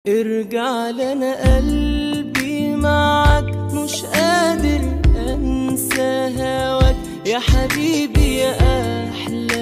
ارجع لنا قلبي معاك، مش قادر انسى هواك يا حبيبي يا احلى